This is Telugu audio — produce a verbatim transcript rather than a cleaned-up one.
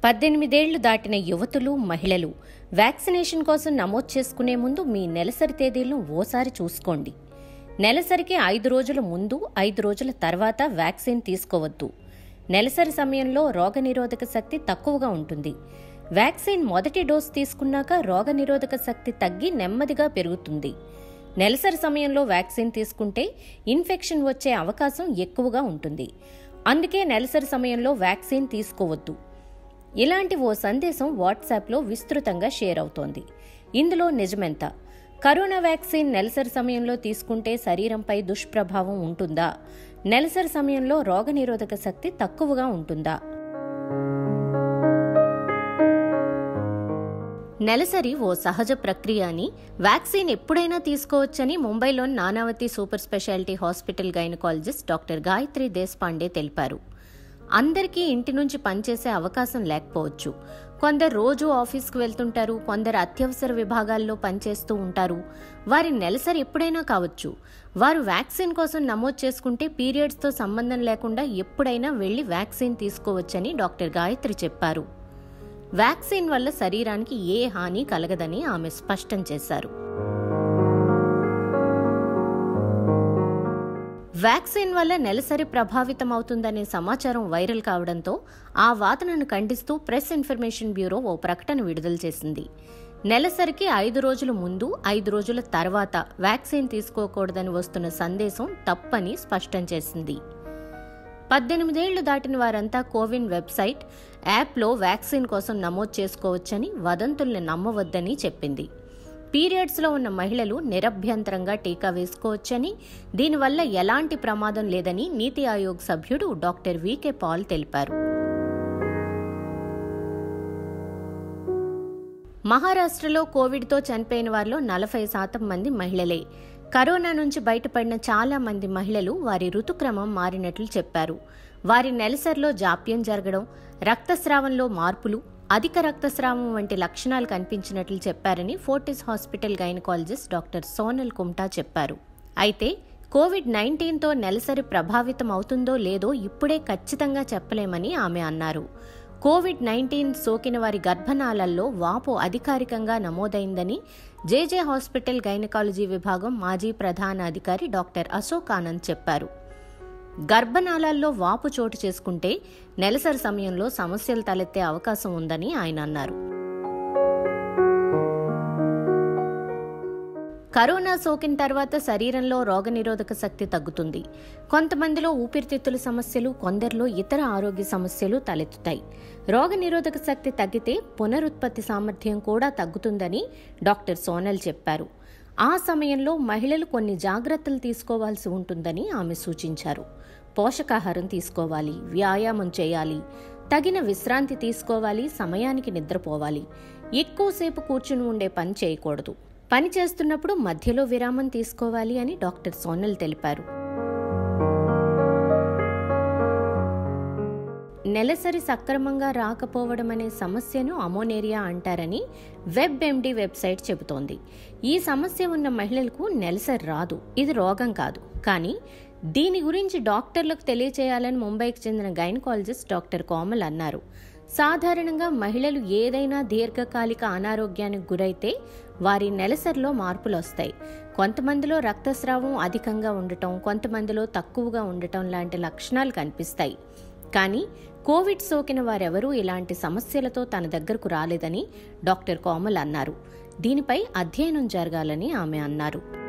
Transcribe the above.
పద్దెనిమిదేళ్లు దాటిన యువతులు, మహిళలు వ్యాక్సినేషన్ కోసం నమోదు చేసుకునే ముందు మీ నెలసరి తేదీలను ఓసారి చూసుకోండి. నెలసరికి ఐదు రోజుల ముందు, ఐదు రోజుల తర్వాత వ్యాక్సిన్ తీసుకోవద్దు. నెలసరి సమయంలో రోగనిరోధక శక్తి తక్కువగా ఉంటుంది. వ్యాక్సిన్ మొదటి డోసు తీసుకున్నాక రోగనిరోధక శక్తి తగ్గి నెమ్మదిగా పెరుగుతుంది. నెలసరి సమయంలో వ్యాక్సిన్ తీసుకుంటే ఇన్ఫెక్షన్ వచ్చే అవకాశం ఎక్కువగా ఉంటుంది. అందుకే నెలసరి సమయంలో వ్యాక్సిన్ తీసుకోవద్దు. ఇలాంటి ఓ సందేశం వాట్సాప్లో విస్తృతంగా షేర్ అవుతోంది. ఇందులో నిజమెంత? కరోనా వ్యాక్సిన్ నెలసరి సమయంలో తీసుకుంటే శరీరంపై దుష్ప్రభావం ఉంటుందా? నెలసరి సమయంలో రోగనిరోధక శక్తి తక్కువగా ఉంటుందా? నెలసరి ఓ సహజ ప్రక్రియ అని, వ్యాక్సిన్ ఎప్పుడైనా తీసుకోవచ్చని ముంబైలోని Nanavati super speciality hospital gynaecologist doctor Gayatri Deshpande తెలిపారు. అందరికీ ఇంటి నుంచి పనిచేసే అవకాశం లేకపోవచ్చు. కొందరు రోజు ఆఫీస్కు వెళ్తుంటారు, కొందరు అత్యవసర విభాగాల్లో పనిచేస్తూ ఉంటారు. వారి నెలసరి ఎప్పుడైనా కావచ్చు. వారు వ్యాక్సిన్ కోసం నమోదు చేసుకుంటే పీరియడ్స్తో సంబంధం లేకుండా ఎప్పుడైనా వెళ్లి వ్యాక్సిన్ తీసుకోవచ్చని డాక్టర్ గాయత్రి చెప్పారు. వ్యాక్సిన్ వల్ల శరీరానికి ఏ హాని కలగదని ఆమె స్పష్టం చేశారు. వ్యాక్సిన్ వల్ల నెలసరి ప్రభావితమవుతుందనే సమాచారం వైరల్ కావడంతో ఆ వాదనను ఖండిస్తూ ప్రెస్ ఇన్ఫర్మేషన్ బ్యూరో ఓ ప్రకటన విడుదల చేసింది. నెలసరికి ఐదు రోజుల ముందు, ఐదు రోజుల తర్వాత వ్యాక్సిన్ తీసుకోకూడదని వస్తున్న సందేశం తప్పని స్పష్టం చేసింది. పద్దెనిమిదేళ్లు దాటిన వారంతా కోవిన్ వెబ్సైట్, యాప్లో వ్యాక్సిన్ కోసం నమోదు చేసుకోవచ్చని, వదంతుల్ని నమ్మవద్దని చెప్పింది. పీరియడ్స్లో ఉన్న మహిళలు నిరభ్యంతరంగా టీకా వేసుకోవచ్చని, దీనివల్ల ఎలాంటి ప్రమాదం లేదని నీతి ఆయోగ్ సభ్యుడు డాక్టర్ వికే పాల్ తెలిపారు. మహారాష్ట్రలో కోవిడ్తో చనిపోయిన వారిలో నలభై శాతం మంది మహిళలే. కరోనా నుంచి బయటపడిన చాలా మంది మహిళలు వారి ఋతుక్రమం మారినట్లు చెప్పారు. వారి నెలసరిలో జాప్యం జరగడం, రక్తస్రావంలో మార్పులు, అధిక రక్తస్రావం వంటి లక్షణాలు కనిపించినట్లు చెప్పారని Fortis hospital gynaecologist doctor Sonal Kumta చెప్పారు. అయితే కోవిడ్ నైన్టీన్తో నెలసరి ప్రభావితం అవుతుందో లేదో ఇప్పుడే ఖచ్చితంగా చెప్పలేమని ఆమె అన్నారు. కోవిడ్ నైన్టీన్ సోకిన వారి గర్భనాళాల్లో వాపు అధికారికంగా నమోదైందని జేజే హాస్పిటల్ గైనకాలజీ విభాగం మాజీ ప్రధాన అధికారి డాక్టర్ అశోక్ ఆనంద్ చెప్పారు. గర్భనాళాల్లో వాపు చోటు చేసుకుంటే నెలసరి సమయంలో సమస్యలు తలెత్తే అవకాశం ఉందని ఆయన అన్నారు. కరోనా సోకిన తర్వాత శరీరంలో రోగనిరోధక శక్తి తగ్గుతుంది. కొంతమందిలో ఊపిరితిత్తుల సమస్యలు, కొందరిలో ఇతర ఆరోగ్య సమస్యలు తలెత్తుతాయి. రోగనిరోధక శక్తి తగ్గితే పునరుత్పత్తి సామర్థ్యం కూడా తగ్గుతుందని డాక్టర్ సోనల్ చెప్పారు. ఆ సమయంలో మహిళలు కొన్ని జాగ్రత్తలు తీసుకోవాల్సి ఉంటుందని ఆమె సూచించారు. పోషకాహారం తీసుకోవాలి, వ్యాయామం చేయాలి, తగిన విశ్రాంతి తీసుకోవాలి, సమయానికి నిద్రపోవాలి, ఎక్కువసేపు కూర్చుని ఉండే పని చేయకూడదు, పని చేస్తున్నప్పుడు మధ్యలో విరామం తీసుకోవాలి అని డాక్టర్ సోనల్ తెలిపారు. నెలసరి సక్రమంగా రాకపోవడం అనే సమస్యను అమోనేరియా అంటారని వెబ్ ఎండి వెబ్సైట్ చెబుతోంది. ఈ సమస్య ఉన్న మహిళలకు నెలసరి రాదు. ఇది రోగం కాదు. కానీ దీని గురించి డాక్టర్లకు తెలియచేయాలని ముంబైకి చెందిన గైనకాలజిస్ట్ డాక్టర్ కోమల్ అన్నారు. సాధారణంగా మహిళలు ఏదైనా దీర్ఘకాలిక అనారోగ్యానికి గురైతే వారి నెలసరిలో మార్పులు వస్తాయి. కొంతమందిలో రక్తస్రావం అధికంగా ఉండటం, కొంతమందిలో తక్కువగా ఉండటం లాంటి లక్షణాలు కనిపిస్తాయి. కానీ కోవిడ్ సోకిన వారెవరూ ఇలాంటి సమస్యలతో తన దగ్గరకు రాలేదని డాక్టర్ కోమల్ అన్నారు. దీనిపై అధ్యయనం జరగాలని ఆమె అన్నారు.